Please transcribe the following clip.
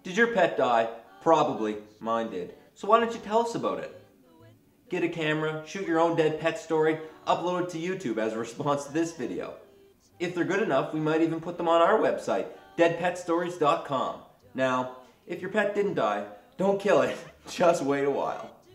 Did your pet die? Probably. Mine did. So why don't you tell us about it? Get a camera, shoot your own dead pet story, upload it to YouTube as a response to this video. If they're good enough, we might even put them on our website, deadpetstories.com. Now, if your pet didn't die, don't kill it. Just wait a while.